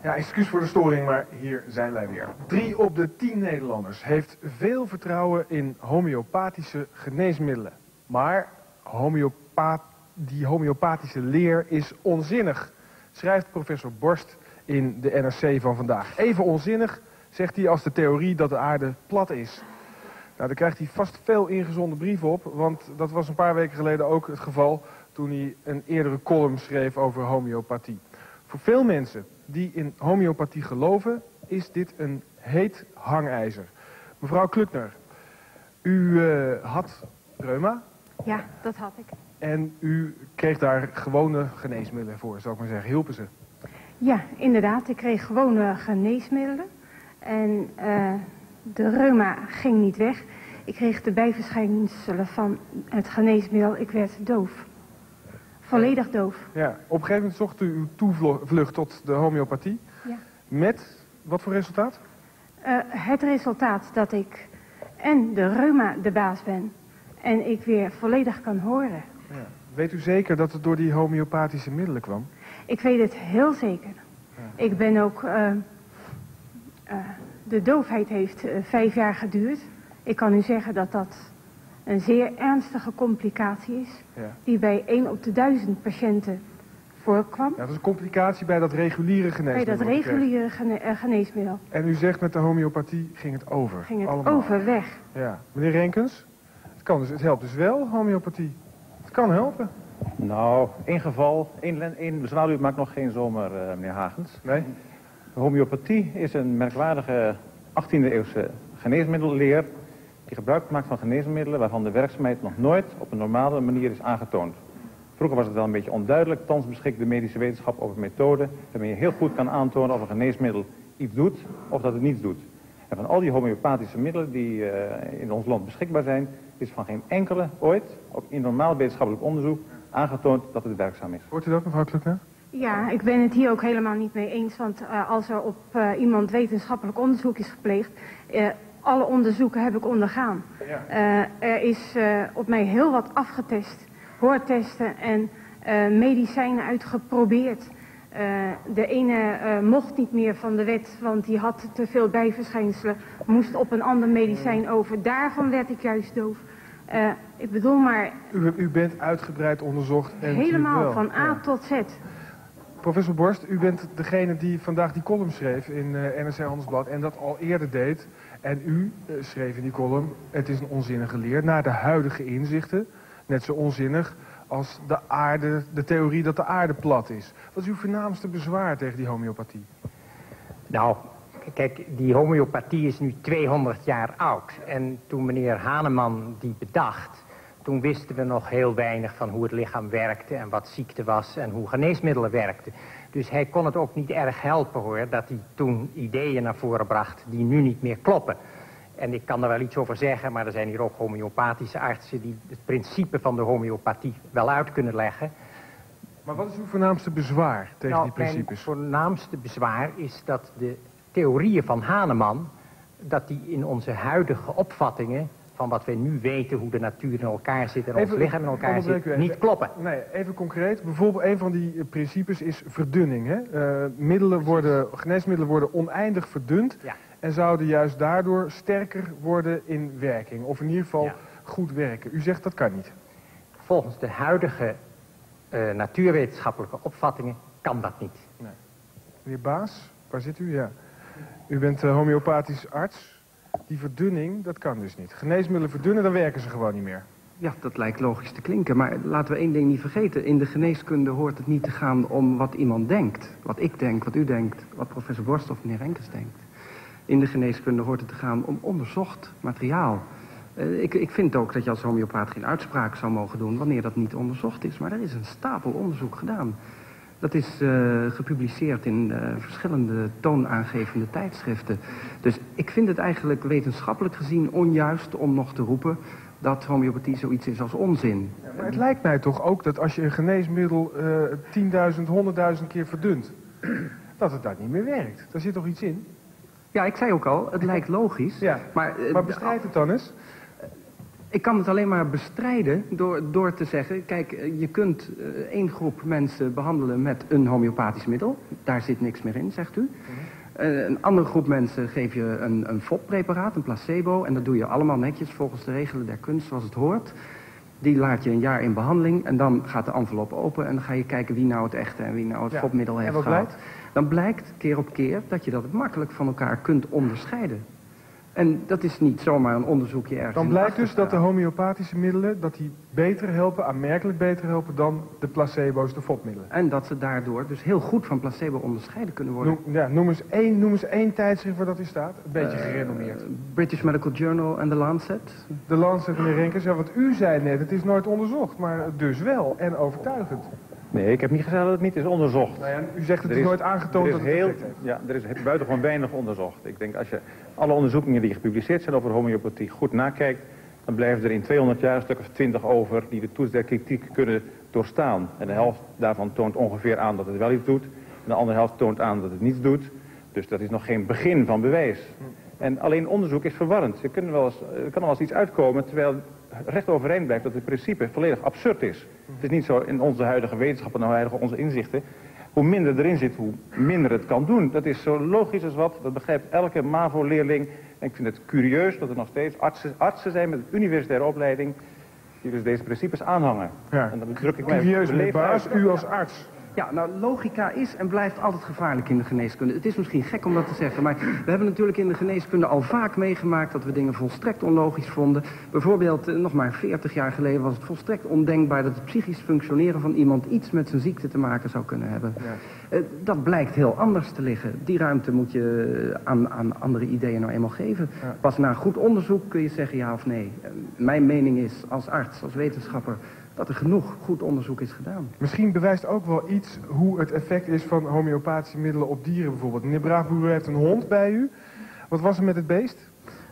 Ja, excuus voor de storing, maar hier zijn wij weer. 3 op de 10 Nederlanders heeft veel vertrouwen in homeopathische geneesmiddelen. Maar die homeopathische leer is onzinnig, schrijft professor Borst in de NRC van vandaag. Even onzinnig, zegt hij, als de theorie dat de aarde plat is. Nou, daar krijgt hij vast veel ingezonden brieven op, want dat was een paar weken geleden ook het geval toen hij een eerdere column schreef over homeopathie. Voor veel mensen die in homeopathie geloven, is dit een heet hangijzer. Mevrouw Klukner, u had reuma. Ja, dat had ik. En u kreeg daar gewone geneesmiddelen voor, zou ik maar zeggen. Hielpen ze? Ja, inderdaad. Ik kreeg gewone geneesmiddelen. En de reuma ging niet weg. Ik kreeg de bijverschijnselen van het geneesmiddel. Ik werd doof. Volledig doof. Ja, op een gegeven moment zocht u uw toevlucht tot de homeopathie. Ja. Met wat voor resultaat? Het resultaat dat ik en de reuma de baas ben. En ik weer volledig kan horen. Ja. Weet u zeker dat het door die homeopathische middelen kwam? Ik weet het heel zeker. Ja. Ik ben ook... de doofheid heeft 5 jaar geduurd. Ik kan u zeggen dat dat een zeer ernstige complicatie is. Ja. Die bij 1 op de 1000 patiënten voorkwam. Ja, dat is een complicatie bij dat reguliere geneesmiddel. Bij dat reguliere geneesmiddel. En u zegt met de homeopathie ging het over? Ging het over, weg. Ja. Meneer Renkens, het helpt dus wel, homeopathie. Het kan helpen. Nou, één geval, één zwaluw maakt nog geen zomer, meneer Hagens. Nee? Homeopathie is een merkwaardige 18e-eeuwse geneesmiddelleer die gebruik maakt van geneesmiddelen waarvan de werkzaamheid nog nooit op een normale manier is aangetoond. Vroeger was het wel een beetje onduidelijk, thans beschikt de medische wetenschap over methoden waarmee je heel goed kan aantonen of een geneesmiddel iets doet of dat het niets doet. En van al die homeopathische middelen die in ons land beschikbaar zijn, is van geen enkele ooit, ook in normaal wetenschappelijk onderzoek, aangetoond dat het werkzaam is. Hoort u dat, mevrouw Klukner? Ja, ik ben het hier ook helemaal niet mee eens, want als er op iemand wetenschappelijk onderzoek is gepleegd, alle onderzoeken heb ik ondergaan. Ja. Er is op mij heel wat afgetest, hoortesten en medicijnen uitgeprobeerd. De ene mocht niet meer van de wet, want die had te veel bijverschijnselen, moest op een ander medicijn over. Daarvan werd ik juist doof. Ik bedoel maar... U bent uitgebreid onderzocht. En helemaal, van A tot Z. Professor Borst, u bent degene die vandaag die column schreef in NRC Handelsblad en dat al eerder deed. En u schreef in die column, het is een onzinnige leer, naar de huidige inzichten. Net zo onzinnig als de theorie dat de aarde plat is. Wat is uw voornaamste bezwaar tegen die homeopathie? Nou, kijk, die homeopathie is nu 200 jaar oud. En toen meneer Hahnemann die bedacht, toen wisten we nog heel weinig van hoe het lichaam werkte en wat ziekte was en hoe geneesmiddelen werkten. Dus hij kon het ook niet erg helpen hoor, dat hij toen ideeën naar voren bracht die nu niet meer kloppen. En ik kan er wel iets over zeggen, maar er zijn hier ook homeopathische artsen die het principe van de homeopathie wel uit kunnen leggen. Maar wat is uw voornaamste bezwaar tegen die principes? Mijn voornaamste bezwaar is dat de theorieën van Hahnemann, dat die in onze huidige opvattingen van wat wij nu weten, hoe de natuur in elkaar zit en ons lichaam in elkaar zit, niet kloppen. Nee, even concreet. Bijvoorbeeld een van die principes is verdunning. Hè? Geneesmiddelen worden oneindig verdund. Ja. En zouden juist daardoor sterker worden in werking. Of in ieder geval goed werken. U zegt dat kan niet. Volgens de huidige natuurwetenschappelijke opvattingen kan dat niet. Nee. Meneer Baas, waar zit u? Ja. U bent homeopathisch arts. Die verdunning, dat kan dus niet. Geneesmiddelen verdunnen, dan werken ze gewoon niet meer. Ja, dat lijkt logisch te klinken. Maar laten we één ding niet vergeten. In de geneeskunde hoort het niet te gaan om wat iemand denkt. Wat ik denk, wat u denkt, wat professor Borst of meneer Renkens denkt. In de geneeskunde hoort het te gaan om onderzocht materiaal. Ik vind ook dat je als homeopaat geen uitspraak zou mogen doen wanneer dat niet onderzocht is. Maar er is een stapel onderzoek gedaan. Dat is gepubliceerd in verschillende toonaangevende tijdschriften. Dus ik vind het eigenlijk wetenschappelijk gezien onjuist om nog te roepen dat homeopathie zoiets is als onzin. Ja, maar het lijkt mij toch ook dat als je een geneesmiddel 10.000, 100.000 keer verdunt, dat het daar niet meer werkt. Daar zit toch iets in? Ja, ik zei ook al, het lijkt logisch. Ja, maar bestrijd het dan eens. Ik kan het alleen maar bestrijden door te zeggen, kijk, je kunt één groep mensen behandelen met een homeopathisch middel. Daar zit niks meer in, zegt u. Een andere groep mensen geef je een FOP-preparaat, een placebo. En dat doe je allemaal netjes volgens de regelen der kunst zoals het hoort. Die laat je een jaar in behandeling en dan gaat de envelop open. En dan ga je kijken wie nou het echte en wie nou het FOP-middel heeft gehad. Blijkt? Dan blijkt keer op keer dat je dat makkelijk van elkaar kunt onderscheiden. En dat is niet zomaar een onderzoekje ergens. Dan blijkt dus dat de homeopathische middelen dat die beter helpen, aanmerkelijk beter helpen dan de placebo's, de FOP-middelen. En dat ze daardoor dus heel goed van placebo onderscheiden kunnen worden. Noem eens één tijdschrift waar dat in staat. Een beetje gerenommeerd. British Medical Journal en The Lancet. De Lancet, meneer Renkens. Ja, wat u zei net, het is nooit onderzocht, maar dus wel en overtuigend. Nee, ik heb niet gezegd dat het niet is onderzocht. Nou ja, u zegt het is nooit aangetoond dat het effect heeft. Ja, er is buitengewoon weinig onderzocht. Ik denk als je alle onderzoekingen die gepubliceerd zijn over homeopathie goed nakijkt, dan blijven er in 200 jaar een stuk of 20 over die de toets der kritiek kunnen doorstaan. En de helft daarvan toont ongeveer aan dat het wel iets doet. En de andere helft toont aan dat het niets doet. Dus dat is nog geen begin van bewijs. En alleen onderzoek is verwarrend. Er kan wel eens iets uitkomen terwijl recht overeind blijft dat het principe volledig absurd is. Het is niet zo in onze huidige wetenschappen, onze inzichten. Hoe minder erin zit, hoe minder het kan doen. Dat is zo logisch als wat. Dat begrijpt elke MAVO-leerling. En ik vind het curieus dat er nog steeds artsen zijn met een universitaire opleiding die dus deze principes aanhangen. Ja. En dan druk ik mij Curieus, meneer Baas, u als arts. Ja, nou, logica is en blijft altijd gevaarlijk in de geneeskunde. Het is misschien gek om dat te zeggen, maar we hebben natuurlijk in de geneeskunde al vaak meegemaakt dat we dingen volstrekt onlogisch vonden. Bijvoorbeeld, nog maar 40 jaar geleden was het volstrekt ondenkbaar dat het psychisch functioneren van iemand iets met zijn ziekte te maken zou kunnen hebben. Ja. Dat blijkt heel anders te liggen. Die ruimte moet je aan andere ideeën nou eenmaal geven. Ja. Pas na goed onderzoek kun je zeggen ja of nee. Mijn mening is als arts, als wetenschapper, dat er genoeg goed onderzoek is gedaan. Misschien bewijst ook wel iets hoe het effect is van homeopathische middelen op dieren bijvoorbeeld. Meneer Braafboer heeft een hond bij u. Wat was er met het beest?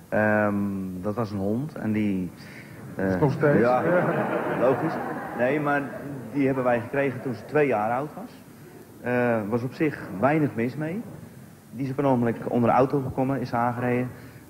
Dat was een hond en die... nog steeds? Ja, logisch. Nee, maar die hebben wij gekregen toen ze 2 jaar oud was. Was op zich weinig mis mee. Die is op een ogenblik onder de auto gekomen, is aangereden.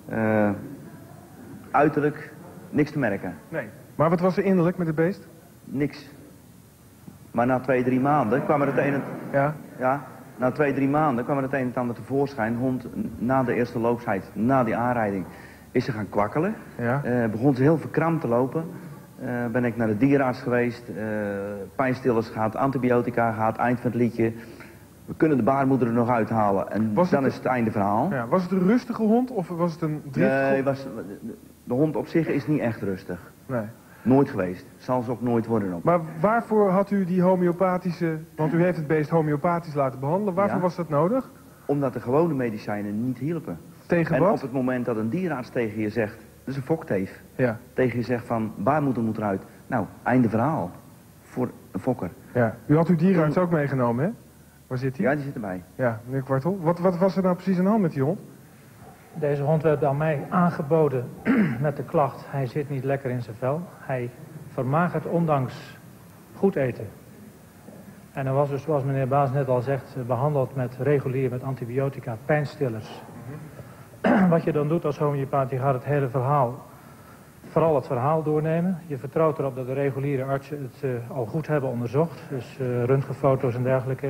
Uiterlijk niks te merken. Nee. Maar wat was er innerlijk met het beest? Niks. Maar na 2-3 maanden kwam er het een... Ja, na 2-3 maanden kwam er het een en het ander tevoorschijn. Hond, na de eerste loopsheid, na die aanrijding, is ze gaan kwakkelen. Ja. Begon ze heel verkrampt te lopen. Ben ik naar de dierenarts geweest. Pijnstillers gehad, antibiotica gehad, eind van het liedje. We kunnen de baarmoeder er nog uithalen. En dan is het einde verhaal. Ja, was het een rustige hond of was het een driftige hond? Nee, de hond op zich is niet echt rustig. Nee. Nooit geweest. Zal ze ook nooit worden ook. Maar waarvoor had u die homeopathische... Want u heeft het beest homeopathisch laten behandelen. Waarvoor was dat nodig? Omdat de gewone medicijnen niet hielpen. Tegen wat? En op het moment dat een dierenarts tegen je zegt... Dat is een fokteef. Ja. Tegen je zegt van... Baarmoeder moet eruit. Nou, einde verhaal. Voor een fokker. Ja. U had uw dierenarts ook meegenomen, hè? Waar zit hij? Ja, die zit erbij. Ja, meneer Kwartel. Wat was er nou precies aan de hand met die hond? Deze hond werd aan mij aangeboden met de klacht, hij zit niet lekker in zijn vel. Hij vermagert ondanks goed eten. En hij was dus, zoals meneer Baas net al zegt, behandeld met regulier, met antibiotica, pijnstillers. Wat je dan doet als homeopaat, je gaat het hele verhaal, vooral het verhaal doornemen. Je vertrouwt erop dat de reguliere artsen het al goed hebben onderzocht. Dus röntgenfoto's en dergelijke.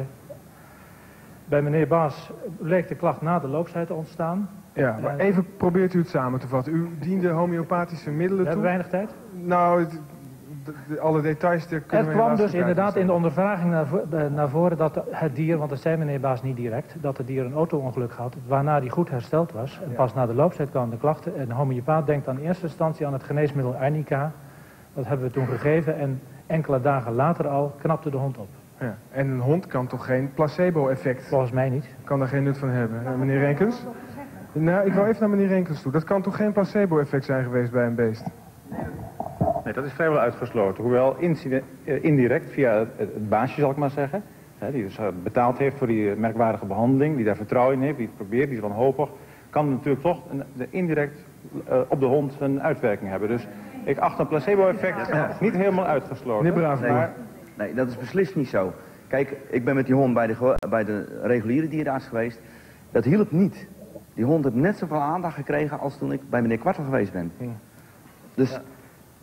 Bij meneer Baas bleek de klacht na de loopsheid te ontstaan. Ja, maar even probeert u het samen te vatten. U diende homeopathische middelen toe. We hebben weinig tijd. Nou, alle details kunnen we... Het kwam dus inderdaad in de ondervraging naar voren dat het dier, want dat zei meneer Baas niet direct, dat het dier een auto-ongeluk had, waarna die goed hersteld was. En pas na de looptijd kwamen de klachten. En de homeopaat denkt dan in eerste instantie aan het geneesmiddel arnica. Dat hebben we toen gegeven en enkele dagen later al knapte de hond op. Ja. En een hond kan toch geen placebo-effect? Volgens mij niet. Kan daar geen nut van hebben. Meneer Renkens? Nou, ik wil even naar meneer Renkens toe. Dat kan toch geen placebo-effect zijn geweest bij een beest? Nee, dat is vrijwel uitgesloten. Hoewel indirect, via het baasje zal ik maar zeggen, die dus betaald heeft voor die merkwaardige behandeling, die daar vertrouwen in heeft, die het probeert, die is wanhopig, kan natuurlijk toch indirect op de hond een uitwerking hebben. Dus ik acht een placebo-effect niet helemaal uitgesloten. Meneer Braafboer. Nee, dat is beslist niet zo. Kijk, ik ben met die hond bij de reguliere dierenarts geweest. Dat hielp niet. Die hond heeft net zoveel aandacht gekregen als toen ik bij meneer Kwartel geweest ben. Dus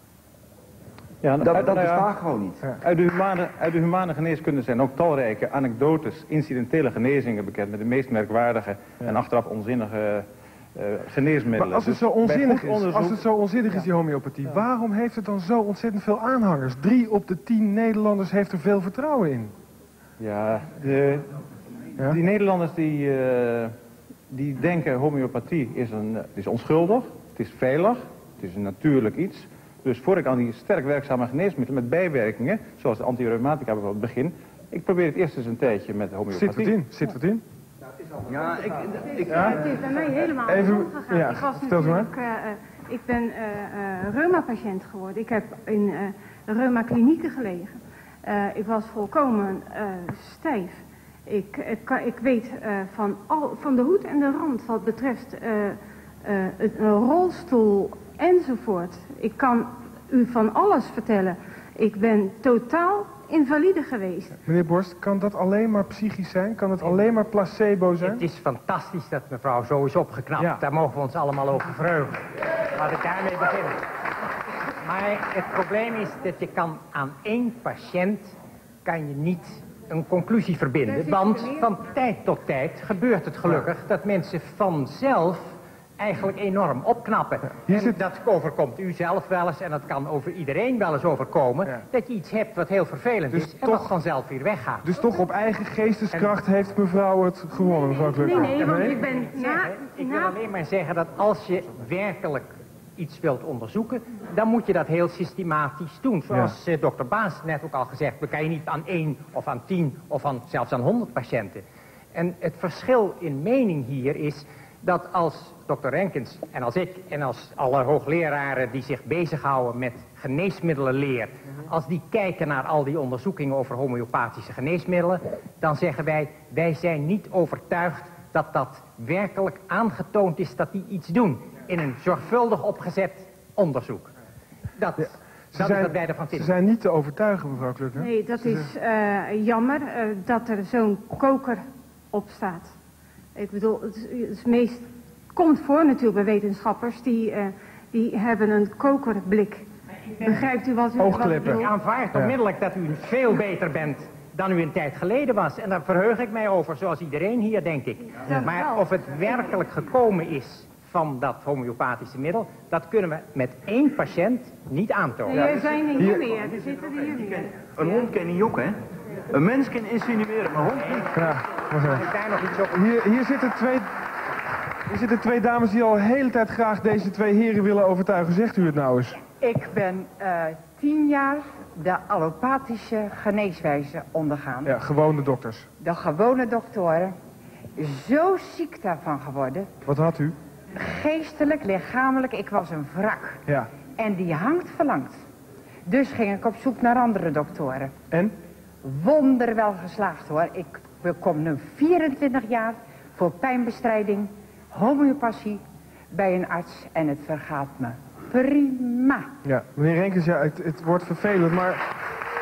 Ja, dat bestaat gewoon niet. Uit de humane geneeskunde zijn ook talrijke anekdotes, incidentele genezingen bekend met de meest merkwaardige en achteraf onzinnige geneesmiddelen. Maar als het zo onzinnig is, die homeopathie, waarom heeft het dan zo ontzettend veel aanhangers? 3 op de 10 Nederlanders heeft er veel vertrouwen in. Ja, die Nederlanders die denken homeopathie is onschuldig, het is veilig, het is een natuurlijk iets. Dus voor ik aan die sterk werkzame geneesmiddelen met bijwerkingen, zoals de antireumatica bijvoorbeeld begin, ik probeer het eerst eens een tijdje met homeopathie. Zit wat in? Ja, Het is bij mij helemaal even gegaan. Ja, Ik was vertel ze maar. ik ben reuma-patiënt geworden. Ik heb in reuma-klinieken gelegen. Ik was volkomen stijf. Ik weet van de hoed en de rand wat betreft een rolstoel enzovoort. Ik kan u van alles vertellen. Ik ben totaal invalide geweest. Meneer Borst, kan dat alleen maar psychisch zijn? Kan het alleen maar placebo zijn? Het is fantastisch dat mevrouw zo is opgeknapt. Ja. Daar mogen we ons allemaal over verheugen. Laat ik daarmee beginnen. Maar het probleem is dat je aan één patiënt kan je niet een conclusie verbinden. Want van tijd tot tijd gebeurt het gelukkig dat mensen vanzelf eigenlijk enorm opknappen. En dat overkomt u zelf wel eens en dat kan over iedereen wel eens overkomen. Ja. Dat je iets hebt wat heel vervelend is en wat vanzelf weer weggaat. Dus toch op eigen geesteskracht heeft mevrouw het gewonnen, mevrouw Klukker? Nee, want ik ben ik wil alleen maar zeggen dat als je werkelijk iets wilt onderzoeken, dan moet je dat heel systematisch doen. Zoals dokter Baas net ook al gezegd, dan kan je niet aan 1 of aan 10 of zelfs aan 100 patiënten. En het verschil in mening hier is dat als dokter Renkens en als ik en als alle hoogleraren die zich bezighouden met geneesmiddelenleer, als die kijken naar al die onderzoekingen over homeopathische geneesmiddelen, dan zeggen wij zijn niet overtuigd dat dat werkelijk aangetoond is dat die iets doen in een zorgvuldig opgezet onderzoek. Dat is wat wij ervan vinden. Ze zijn niet te overtuigen, mevrouw Klukker. Nee, dat is jammer dat er zo'n koker op staat. Ik bedoel, het komt voor natuurlijk bij wetenschappers, die hebben een kokerblik. Begrijpt u wat u bedoelt? Ik aanvaard onmiddellijk dat u veel beter bent dan u een tijd geleden was. En daar verheug ik mij over, zoals iedereen hier, denk ik. Ja. Maar of het werkelijk gekomen is van dat homeopathische middel, dat kunnen we met 1 patiënt niet aantonen. Nee, er zijn hier meer, er zitten hier meer. Een hond kan niet jokken, hè? Een mens kan insinueren, maar een hond niet. Ja, ik daar nog iets over? Hier zitten 2 dames die al de hele tijd graag deze 2 heren willen overtuigen. Zegt u het nou eens? Ik ben 10 jaar de allopathische geneeswijze ondergaan. Ja, gewone dokters. De gewone doktoren. Zo ziek daarvan geworden. Wat had u? Geestelijk, lichamelijk. Ik was een wrak. Ja. En die hangt verlangt. Dus ging ik op zoek naar andere doktoren. En? Wonderwel geslaagd hoor. Ik kom nu 24 jaar voor pijnbestrijding, homeopathie bij een arts en het vergaat me prima. Ja, meneer Renkens, ja, het wordt vervelend, maar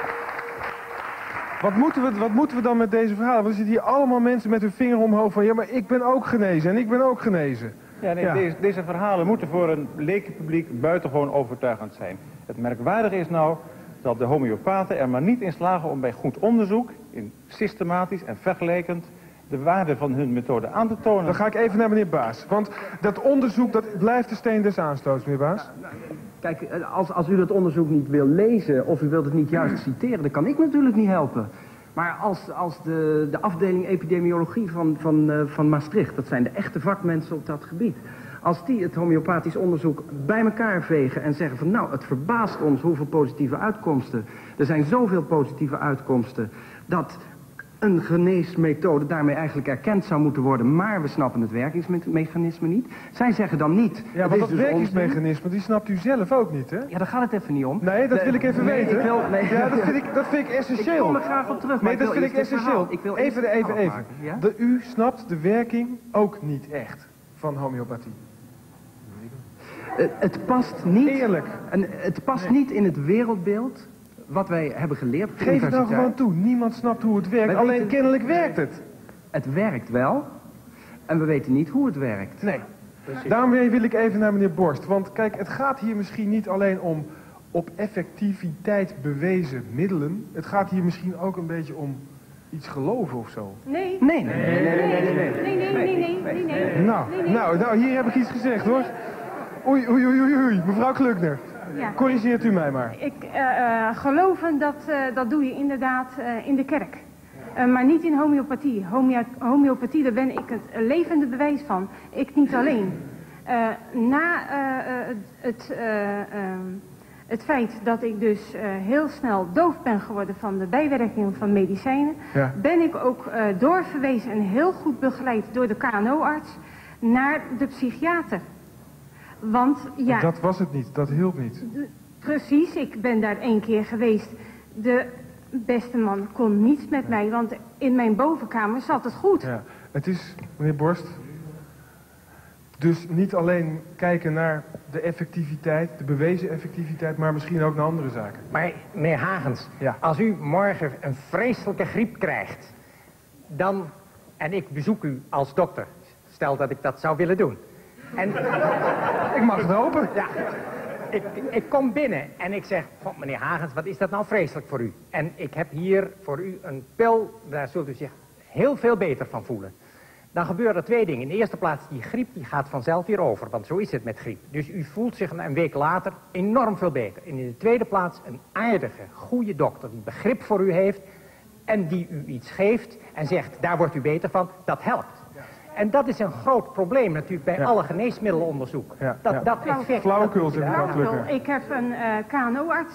wat moeten we dan met deze verhalen? Want er zitten hier allemaal mensen met hun vinger omhoog van, ja, maar ik ben ook genezen en ik ben ook genezen. Ja, nee, deze verhalen moeten voor een lekenpubliek buitengewoon overtuigend zijn. Het merkwaardige is nou dat de homeopaten er maar niet in slagen om bij goed onderzoek, in systematisch en vergelijkend, de waarde van hun methode aan te tonen. Dan ga ik even naar meneer Baas. Want dat onderzoek, dat blijft de steen des aanstoots, meneer Baas. Kijk, als u dat onderzoek niet wil lezen of u wilt het niet juist citeren, dan kan ik natuurlijk niet helpen. Maar als de afdeling epidemiologie van Maastricht, dat zijn de echte vakmensen op dat gebied, als die het homeopathisch onderzoek bij elkaar vegen en zeggen van nou, het verbaast ons hoeveel positieve uitkomsten. Er zijn zoveel positieve uitkomsten dat een geneesmethode daarmee eigenlijk erkend zou moeten worden, maar we snappen het werkingsmechanisme niet. Zij zeggen dan niet. Ja, maar dat werkingsmechanisme, die snapt u zelf ook niet, hè? Ja, daar gaat het even niet om. Nee, dat wil ik even weten. Ja, dat vind ik essentieel. Ik kom er graag op terug. Nee, dat vind ik essentieel. Even. Ja? U snapt de werking ook niet echt van homeopathie. Het past niet. Eerlijk. Het past niet in het wereldbeeld wat wij hebben geleerd op de Geef het nou universiteit. gewoon toe. Niemand snapt hoe het werkt. Alleen kennelijk werkt het. Het werkt wel. En we weten niet hoe het werkt. Nee. Daarom wil ik even naar meneer Borst. Want kijk, het gaat hier misschien niet alleen om op effectiviteit bewezen middelen. Het gaat hier misschien ook een beetje om iets geloven of zo. Nee. Nee. Nou, hier heb ik iets gezegd hoor. Oei, mevrouw Klukner. Ja. Corrigeert u mij maar. Geloven, dat doe je inderdaad in de kerk. Maar niet in homeopathie. Homeopathie, daar ben ik het levende bewijs van. Ik niet alleen. Na het feit dat ik dus heel snel doof ben geworden van de bijwerkingen van medicijnen, ben ik ook doorverwezen en heel goed begeleid door de KNO-arts naar de psychiater. Want ja, dat was het niet, dat hielp niet. Precies, ik ben daar 1 keer geweest. De beste man kon niets met mij, want in mijn bovenkamer zat het goed. Ja, het is, meneer Borst, dus niet alleen kijken naar de effectiviteit, de bewezen effectiviteit, maar misschien ook naar andere zaken. Maar meneer Hagens, als u morgen een vreselijke griep krijgt, dan, en ik bezoek u als dokter, stel dat ik dat zou willen doen. En ik mag het hopen. Ja, ik kom binnen en ik zeg, god meneer Hagens, wat is dat nou vreselijk voor u? En ik heb hier voor u een pil, daar zult u zich heel veel beter van voelen. Dan gebeuren er 2 dingen. In de eerste plaats, die griep die gaat vanzelf weer over, want zo is het met griep. Dus u voelt zich een week later enorm veel beter. En in de tweede plaats, een aardige, goede dokter die begrip voor u heeft en die u iets geeft en zegt, daar wordt u beter van, dat helpt. En dat is een groot probleem natuurlijk bij alle geneesmiddelenonderzoek. Dat effect... Flauwekul, zeg ik heb een KNO-arts,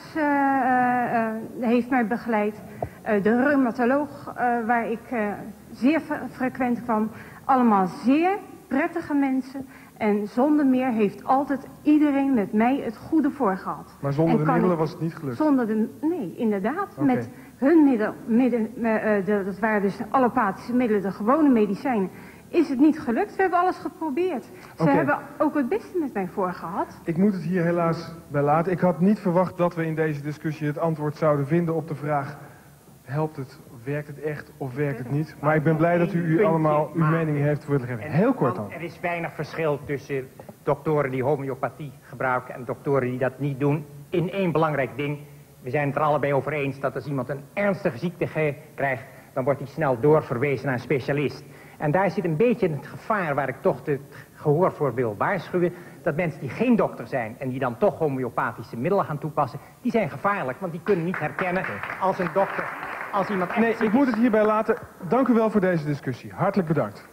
heeft mij begeleid. De reumatoloog, waar ik zeer frequent kwam. Allemaal zeer prettige mensen. En zonder meer heeft altijd iedereen met mij het goede voor gehad. Maar zonder de middelen was het niet gelukt? Nee, inderdaad. Okay. Met hun middelen, dat waren dus de allopathische middelen, de gewone medicijnen, is het niet gelukt. We hebben alles geprobeerd. Ze hebben ook het beste met mij voor gehad. Ik moet het hier helaas bij laten. Ik had niet verwacht dat we in deze discussie het antwoord zouden vinden op de vraag, helpt het, werkt het echt of werkt het niet? Maar ik ben blij dat u allemaal uw mening heeft willen geven. Heel kort dan. Er is weinig verschil tussen doktoren die homeopathie gebruiken en doktoren die dat niet doen. In 1 belangrijk ding. We zijn het er allebei over eens dat als iemand een ernstige ziekte krijgt, dan wordt hij snel doorverwezen naar een specialist. En daar zit een beetje het gevaar waar ik toch het gehoor voor wil waarschuwen. Dat mensen die geen dokter zijn en die dan toch homeopathische middelen gaan toepassen, die zijn gevaarlijk. Want die kunnen niet herkennen als een dokter, als iemand echt ik moet het hierbij laten. Dank u wel voor deze discussie. Hartelijk bedankt.